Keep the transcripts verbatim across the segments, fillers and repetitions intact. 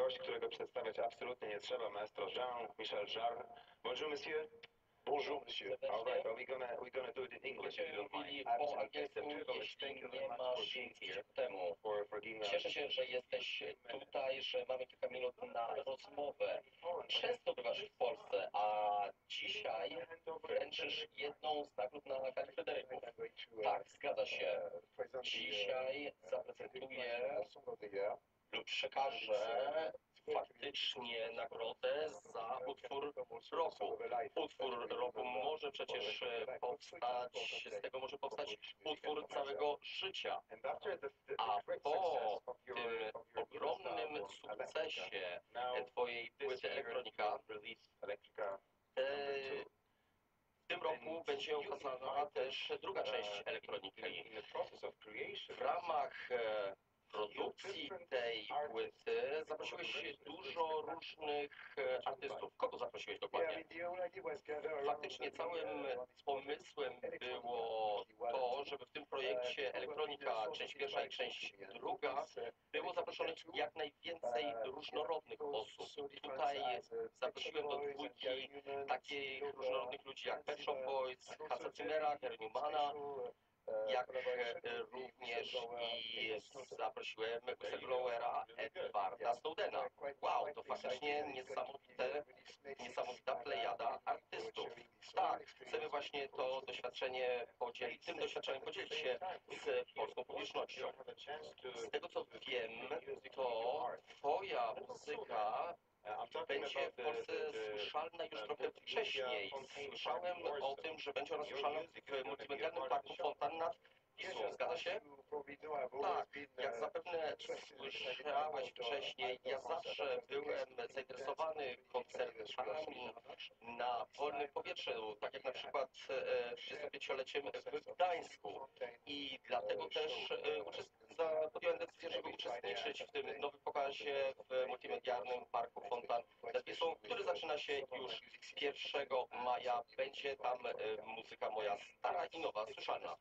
gość, którego przedstawiać absolutnie nie trzeba, maestro Jean-Michel Jarre. Bonjour, monsieur. Bonjour, monsieur. All right, well, we're gonna we're gonna do it in English if you don't mind. Po Absolutely. It's a angielsku, privilege. jeśli Thank you very nie much masz for being here, sprzeciwu temu. for for giving us. Cieszę się, że jesteś tutaj, że mamy kilka minut na rozmowę. Często bywasz w Polsce, a dzisiaj wręczysz jedną z nagród na Gali Fryderyków. Tak, zgadza się. Dzisiaj zaprezentuję lub przekażę faktycznie nagrodę za utwór roku. Utwór roku może przecież powstać, z tego może powstać utwór całego życia. A po tym ogromnym sukcesie twojej płyty Elektronika, e, w tym roku będzie ukazana też druga część Elektroniki. W ramach e, produkcji tej płyty zaprosiłeś dużo różnych e, artystów. Kogo zaprosiłeś dokładnie? Faktycznie całym pomysłem było to, żeby w tym projekcie Elektronika, część pierwsza i część druga, było zaproszonych jak najwięcej różnorodnych osób. Tutaj zaprosiłem do dwójki takich różnorodnych ludzi jak Pet Shop Boys, Hansa Zimmera, Gary Newmana, jak również i zaprosiłem whistleblowera Edwarda Snowdena. Wow, to faktycznie niesamowite, niesamowita plejada artystów. Tak, chcemy właśnie to doświadczenie podzielić, tym doświadczeniem podzielić się z polską publicznością. Z tego co wiem, to twoja muzyka będzie w Polsce słyszalna już trochę wcześniej. Słyszałem o tym, że będzie ona słyszalna w multimedialnym parku fontan nad Wisłą. Zgadza się? Tak, jak zapewne słyszałeś wcześniej, ja zawsze byłem zainteresowany koncertami na wolnym powietrzu, tak jak na przykład trzydziestopięcioleciem w Gdańsku. I dlatego też podjąłem decyzję, żeby uczestniczyć w tym nowym pokazie w multimedialnym parku fontan nad Wisłą, który zaczyna się już pierwszego maja. Będzie tam muzyka moja stara i nowa, słyszalna.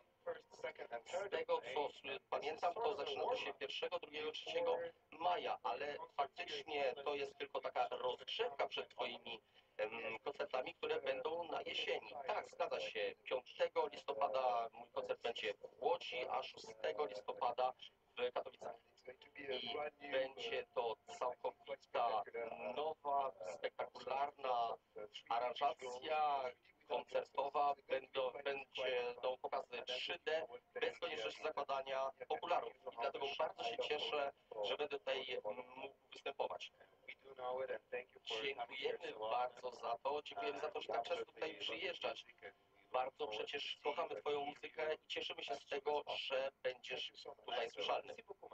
Z tego co pamiętam, to zaczyna to się pierwszego, drugiego, trzeciego maja, ale faktycznie to jest tylko taka rozgrzewka przed twoimi em, koncertami, które będą na jesieni. Tak, zgadza się. piątego listopada mój koncert będzie w Łodzi, a szóstego listopada w Katowicach. I będzie to całkowita, nowa, spektakularna aranżacja koncertowa. Będą, będą pokazy trzy D bez konieczności zakładania okularów. I dlatego bardzo się cieszę, że będę tutaj mógł występować. Dziękujemy bardzo za to. Dziękujemy za to, że tak często tutaj przyjeżdżasz. Bardzo przecież kochamy twoją muzykę i cieszymy się z tego, że będziesz tutaj słyszalny.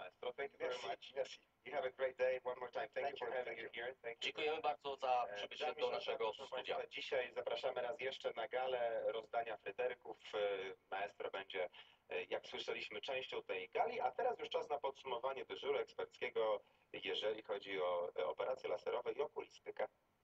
Dziękujemy bardzo za przybycie do naszego studia. Dzisiaj zapraszamy raz jeszcze na galę rozdania Fryderyków. Maestro będzie, jak słyszeliśmy, częścią tej gali, a teraz już czas na podsumowanie dyżuru eksperckiego, jeżeli chodzi o operacje laserowe i okulistykę.